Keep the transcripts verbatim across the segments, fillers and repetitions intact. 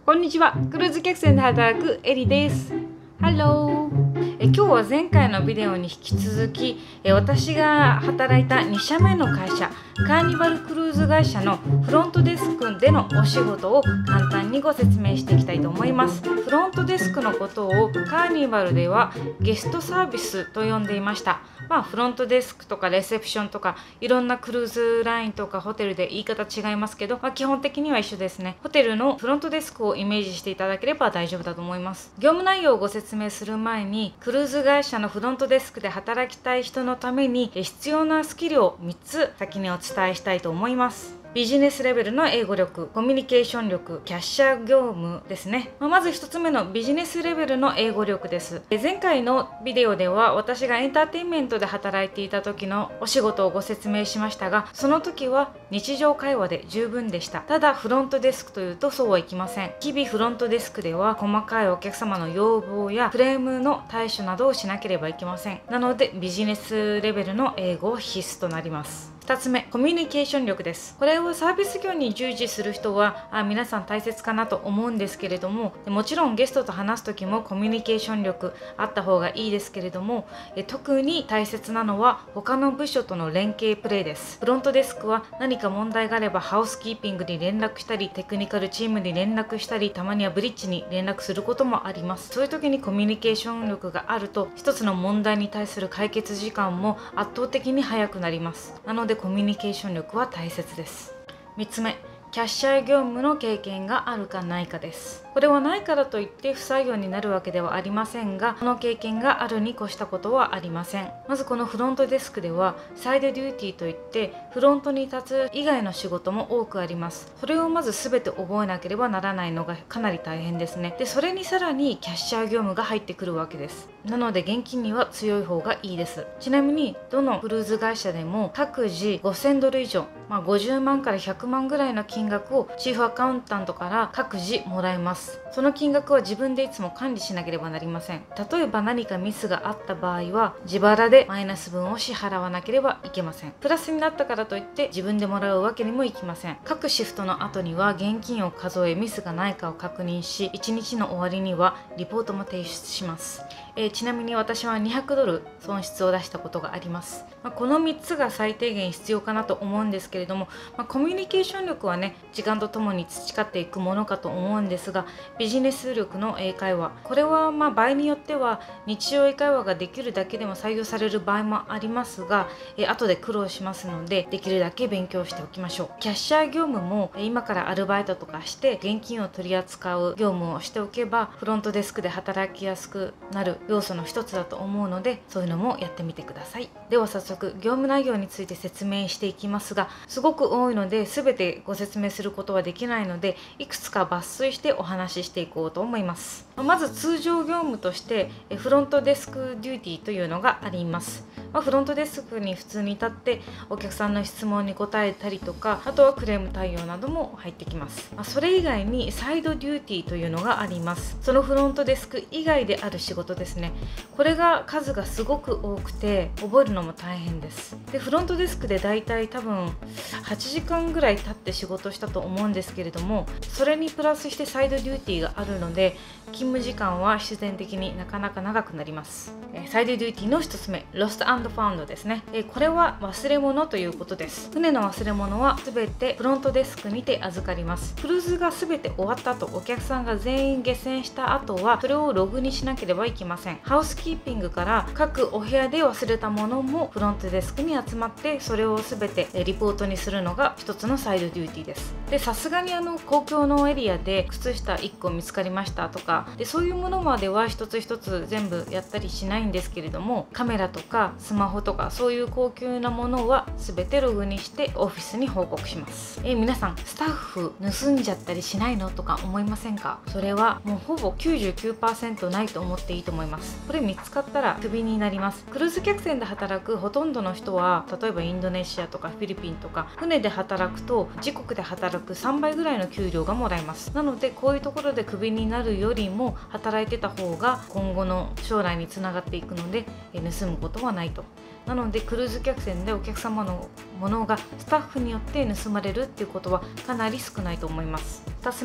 こんにちは。クルーズ客船で働くエリです。ハロー。え今日は前回のビデオに引き続きえ私が働いたに社目の会社カーニバルクルーズ会社のフロントデスクでのお仕事を簡単にご説明していきたいと思います。フロントデスクのことをカーニバルではゲストサービスと呼んでいました。まあフロントデスクとかレセプションとかいろんなクルーズラインとかホテルで言い方違いますけど、まあ、基本的には一緒ですね。ホテルのフロントデスクをイメージしていただければ大丈夫だと思います。業務内容をご説明する前にクルーズ会社のフロントデスクで働きたい人のために必要なスキルをみっつ先にお伝えしたいと思います。ビジネスレベルの英語力、コミュニケーション力、キャッシャー業務ですね。まずひとつめのビジネスレベルの英語力です。前回のビデオでは私がエンターテインメントで働いていた時のお仕事をご説明しましたが、その時は日常会話で十分でした。ただフロントデスクというとそうはいきません。日々フロントデスクでは細かいお客様の要望やクレームの対処などをしなければいけません。なのでビジネスレベルの英語は必須となります。ふたつめ、コミュニケーション力です。これをサービス業に従事する人はあ皆さん大切かなと思うんですけれども、もちろんゲストと話す時もコミュニケーション力あった方がいいですけれども、え特に大切なのは他の部署との連携プレーです。フロントデスクは何か問題があればハウスキーピングに連絡したり、テクニカルチームに連絡したり、たまにはブリッジに連絡することもあります。そういう時にコミュニケーション力があると一つの問題に対する解決時間も圧倒的に早くなります。なのでコミュニケーション力は大切です。みっつめ、キャッシャー業務の経験があるかないかです。これはないからといって不採用になるわけではありませんが、この経験があるに越したことはありません。まずこのフロントデスクではサイドデューティーといってフロントに立つ以外の仕事も多くあります。それをまず全て覚えなければならないのがかなり大変ですね。でそれにさらにキャッシャー業務が入ってくるわけです。なので現金には強い方がいいです。ちなみにどのクルーズ会社でも各自ごせんドル以上、まあ、ごじゅうまんからひゃくまんぐらいの金額をチーフアカウンタントから各自もらえます。その金額は自分でいつも管理しなければなりません。例えば何かミスがあった場合は自腹でマイナス分を支払わなければいけません。プラスになったからといって自分でもらうわけにもいきません。各シフトの後には現金を数えミスがないかを確認し、いちにちの終わりにはリポートも提出します。えー、ちなみに私はにひゃくドル損失を出したことがあります。まあ、このみっつが最低限必要かなと思うんですけれども、まあ、コミュニケーション力はね時間とともに培っていくものかと思うんですが、ビジネス力の英会話、これはまあ場合によっては日常英会話ができるだけでも採用される場合もありますが、えー、後で苦労しますのでできるだけ勉強しておきましょう。キャッシャー業務も今からアルバイトとかして現金を取り扱う業務をしておけばフロントデスクで働きやすくなる要素の一つだと思うので、そういうのもやってみてください。では早速業務内容について説明していきますが、すごく多いので全てご説明することはできないので、いくつか抜粋してお話ししていこうと思います。まず通常業務としてフロントデスクデューティーというのがあります。まあ、フロントデスクに普通に立ってお客さんの質問に答えたりとか、あとはクレーム対応なども入ってきます。まあ、それ以外にサイドデューティーというのがあります。そのフロントデスク以外である仕事ですね。これが数がすごく多くて覚えるのも大変です。でフロントデスクでだいたい多分はちじかんぐらい経って仕事したと思うんですけれども、それにプラスしてサイドデューティーがあるので勤務時間は必然的になかなか長くなります。サイドデューティーのひとつめ、ロスト&ファウンドですね。これは忘れ物ということです。船の忘れ物は全てフロントデスクにて預かります。クルーズが全て終わった後、お客さんが全員下船した後はそれをログにしなければいけません。ハウスキーピングから各お部屋で忘れたものもフロントデスクに集まって、それを全てリポートにするのが一つのサイドデューティーです。でさすがにあの公共のエリアで靴下いっこ見つかりましたとかで、そういうものまでは一つ一つ全部やったりしないんですけれども、カメラとかスマホとかそういう高級なものは全てログにしてオフィスに報告します。え皆さんスタッフ盗んじゃったりしないのとか思いませんか？それはもうほぼ きゅうじゅうきゅうパーセント ないと思っていいと思います。これ見つかったらクビになります。クルーズ客船で働くほとんどの人は例えばインドネシアとかフィリピンとか船で働くと自国で働くさんばいぐらいの給料がもらえます。なのでこういうところでクビになるよりも働いてた方が今後の将来につながっていくので盗むことはないと。なのでクルーズ客船でお客様のものがスタッフによって盗まれるっていうことはかなり少ないと思います。ふたつめ、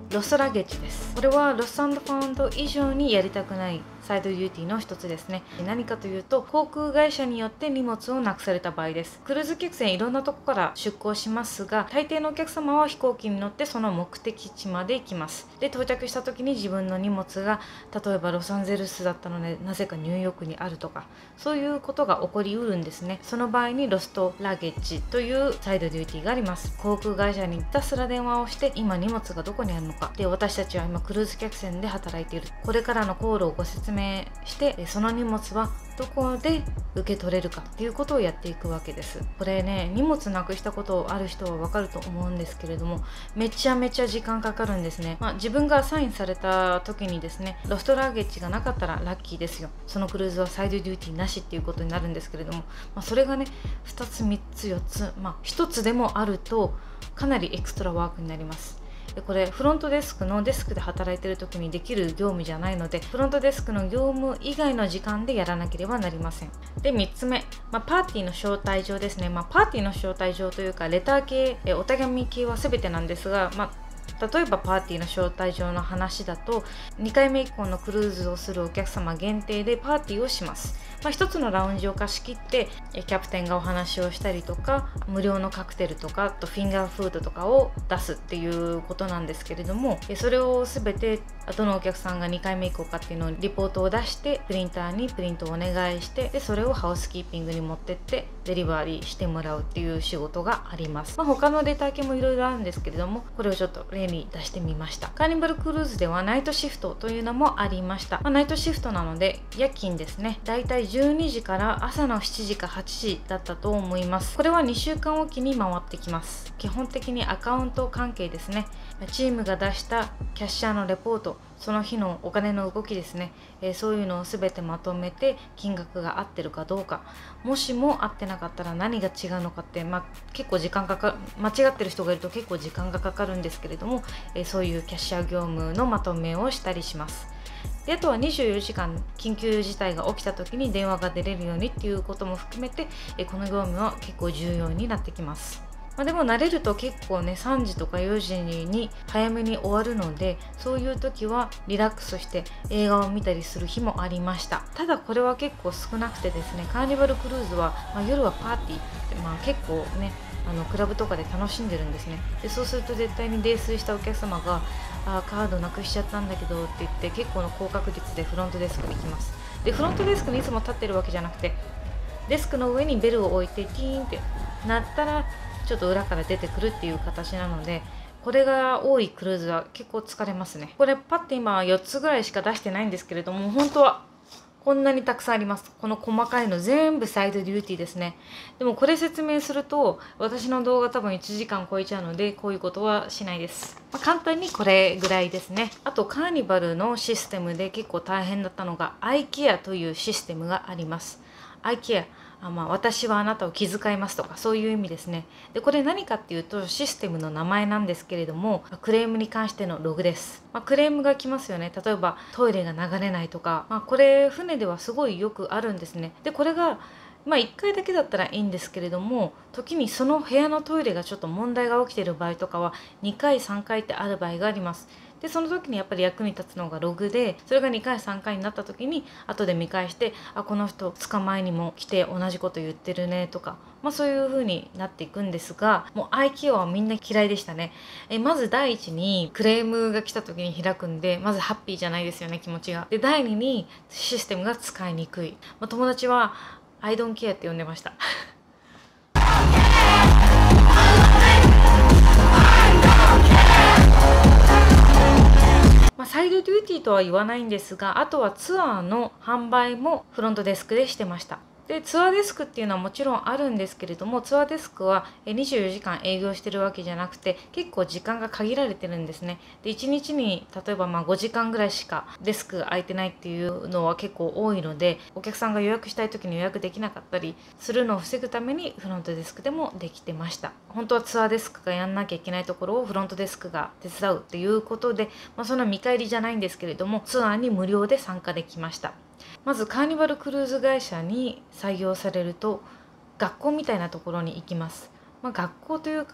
ロストラゲッジです。これはロスト&ファウンド以上にやりたくないサイドデューティーの一つですね。何かというと、航空会社によって荷物をなくされた場合です。クルーズ客船いろんなとこから出港しますが、大抵のお客様は飛行機に乗ってその目的地まで行きます。で、到着した時に自分の荷物が例えばロサンゼルスだったのでなぜかニューヨークにあるとか、そういうことが起こりうるんですね。その場合にロストラゲッジというサイドデューティーがあります。航空会社にひたすら電話をして、今荷物がどこにあるのか、で私たちは今クルーズ客船で働いている、これからの航路をご説明して、その荷物はどこで受け取れるかっていうことをやっていくわけです。これね、荷物なくしたことある人はわかると思うんですけれども、めちゃめちゃ時間かかるんですね。まあ、自分がサインされた時にですね、ロストラゲッジがなかったらラッキーですよ。そのクルーズはサイドデューティーなしっていうことになるんですけれども、まあ、それがねふたつみっつよっつ、まあ、ひとつでもあるとかなりエクストラワークになります。でこれフロントデスクのデスクで働いている時にできる業務じゃないので、フロントデスクの業務以外の時間でやらなければなりません。でみっつめ、まあ、パーティーの招待状ですね。まあ、パーティーの招待状というかレター系、えお手紙系は全てなんですが、まあ例えばパーティーの招待状の話だと、にかいめ以降のクルーズをするお客様限定でパーティーをします。まあ、一つのラウンジを貸し切ってキャプテンがお話をしたりとか、無料のカクテルとか、あとフィンガーフードとかを出すっていうことなんですけれども、それを全てどのお客さんがにかいめ以降かっていうのをリポートを出して、プリンターにプリントをお願いして、でそれをハウスキーピングに持ってってデリバリーしてもらうっていう仕事があります。まあ、他のレター系もいろいろあるんですけれども、これをちょっと例に出してみました。カーニバルクルーズではナイトシフトというのもありました。まあ、ナイトシフトなので夜勤ですね。だいたいじゅうにじから朝のしちじかはちじだったと思います。これはにしゅうかんおきに回ってきます。基本的にアカウント関係ですね。チームが出したキャッシャーのレポート、その日のお金の動きですね、えー、そういうのを全てまとめて金額が合ってるかどうか、もしも合ってなかったら何が違うのかって、まあ、結構時間かか間違ってる人がいると結構時間がかかるんですけれども、えー、そういうキャッシャー業務のまとめをしたりします。であとはにじゅうよじかん緊急事態が起きた時に電話が出れるようにっていうことも含めて、えー、この業務は結構重要になってきます。まあ、でも慣れると結構ねさんじとかよじに早めに終わるので、そういう時はリラックスして映画を見たりする日もありました。ただこれは結構少なくてですね、カーニバルクルーズは、まあ、夜はパーティーって、まあ、結構ねあのクラブとかで楽しんでるんですね。でそうすると絶対に泥酔したお客様があカードなくしちゃったんだけどって言って結構の高確率でフロントデスクに来ます。でフロントデスクにいつも立ってるわけじゃなくて、デスクの上にベルを置いてティーンって鳴ったらちょっと裏から出てくるっていう形なので、これが多いクルーズは結構疲れますね。これパッて今よっつぐらいしか出してないんですけれども、本当はこんなにたくさんあります。この細かいの全部サイドデューティーですね。でもこれ説明すると私の動画多分いちじかん超えちゃうので、こういうことはしないです。まあ、簡単にこれぐらいですね。あとカーニバルのシステムで結構大変だったのが アイケア というシステムがあります。アイケアあまあ、私はあなたを気遣いますとか、そういう意味ですね。でこれ何かっていうとシステムの名前なんですけれども、クレームに関してのログです。まあ、クレームが来ますよね。例えばトイレが流れないとか、まあ、これ船ではすごいよくあるんですね。でこれがまあいっかいだけだったらいいんですけれども、時にその部屋のトイレがちょっと問題が起きている場合とかはにかいさんかいってある場合があります。でその時にやっぱり役に立つのがログで、それがにかいさんかいになった時に後で見返して、あこの人つかまえにも来て同じこと言ってるねとか、まあ、そういう風になっていくんですが、もう アイケア はみんな嫌いでしたね。えまず第一にクレームが来た時に開くんで、まずハッピーじゃないですよね、気持ちが。で第二にシステムが使いにくい、まあ、友達はI don't care って呼んでました。まあ、サイドデューティーとは言わないんですが、あとはツアーの販売もフロントデスクでしてました。でツアーデスクっていうのはもちろんあるんですけれども、ツアーデスクはにじゅうよじかん営業してるわけじゃなくて、結構時間が限られてるんですね。でいちにちに例えばまあごじかんぐらいしかデスクが空いてないっていうのは結構多いので、お客さんが予約したい時に予約できなかったりするのを防ぐためにフロントデスクでもできてました。本当はツアーデスクがやんなきゃいけないところをフロントデスクが手伝うっていうことで、まあ、そんな見返りじゃないんですけれども、ツアーに無料で参加できました。まずカーニバルクルーズ会社に採用されると学校みたいなところに行きます。まあ、学校というか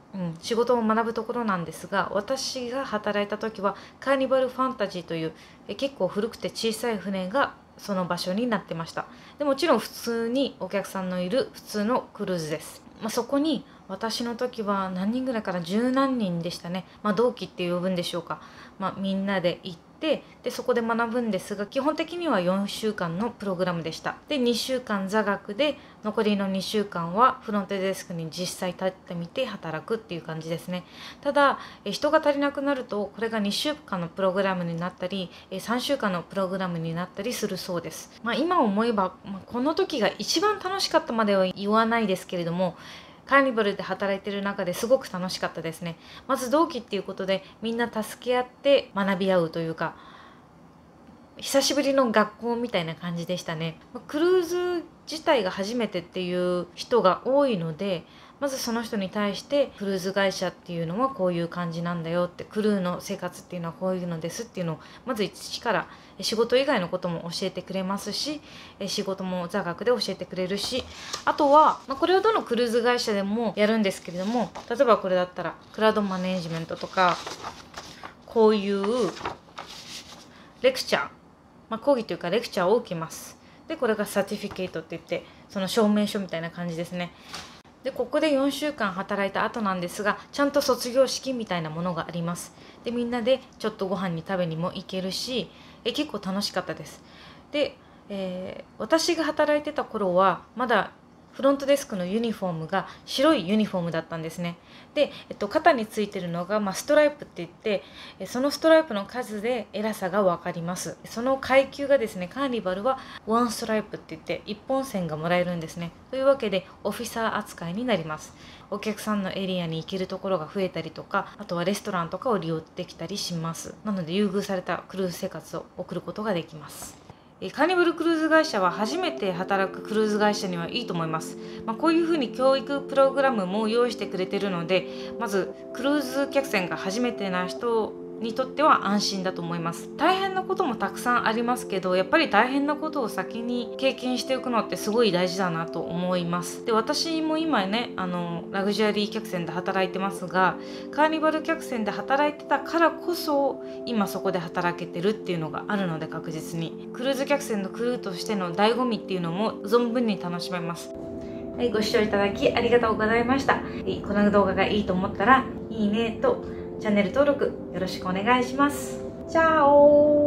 うん、仕事を学ぶところなんですが、私が働いた時はカーニバルファンタジーというえ結構古くて小さい船がその場所になってました。でもちろん普通にお客さんのいる普通のクルーズです。まあ、そこに私の時は何人ぐらいから十何人でしたね、まあ、同期って呼ぶんでしょうか、まあ、みんなで行ってでそこで学ぶんですが、基本的にはよんしゅうかんのプログラムでした。でにしゅうかん座学で、残りのにしゅうかんはフロントデスクに実際立ってみて働くっていう感じですね。ただえ人が足りなくなるとこれがにしゅうかんのプログラムになったりさんしゅうかんのプログラムになったりするそうです。まあ、今思えば、まあ、この時が一番楽しかったまでは言わないですけれども、カーニバルで働いている中ですごく楽しかったですね。まず同期っていうことでみんな助け合って学び合うというか、久しぶりの学校みたいな感じでしたね。クルーズ自体が初めてっていう人が多いので、まずその人に対してクルーズ会社っていうのはこういう感じなんだよって、クルーの生活っていうのはこういうのですっていうのをまず一から仕事以外のことも教えてくれますし、仕事も座学で教えてくれるし、あとは、まあ、これをどのクルーズ会社でもやるんですけれども、例えばこれだったらクラウドマネージメントとか、こういうレクチャー、まあ、講義というかレクチャーを受けます。でこれがサーティフィケートって言って、その証明書みたいな感じですね。でここでよんしゅうかん働いた後なんですが、ちゃんと卒業式みたいなものがあります。でみんなでちょっとご飯に食べにも行けるし、え結構楽しかったです。で、えー、私が働いてた頃はまだフロントデスクのユニフォームが白いユニフォームだったんですね。で、えっと、肩についてるのが、まあ、ストライプって言って、そのストライプの数で偉さが分かります。その階級がですね、カーニバルはワンストライプって言っていっぽん線がもらえるんですね。というわけでオフィサー扱いになります。お客さんのエリアに行けるところが増えたりとか、あとはレストランとかを利用できたりします。なので優遇されたクルーズ生活を送ることができます。カーニバルクルーズ会社は初めて働くクルーズ会社にはいいと思います。まあ、こういうふうに教育プログラムも用意してくれているので、まずクルーズ客船が初めてな人にとっては安心だと思います。大変なこともたくさんありますけど、やっぱり大変なことを先に経験しておくのってすごい大事だなと思います。で私も今ね、あのラグジュアリー客船で働いてますが、カーニバル客船で働いてたからこそ今そこで働けてるっていうのがあるので、確実にクルーズ客船のクルーとしての醍醐味っていうのも存分に楽しめます。はい、ご視聴いただきありがとうございました。この動画がいいと思ったらいいねとチャンネル登録よろしくお願いします。チャオ。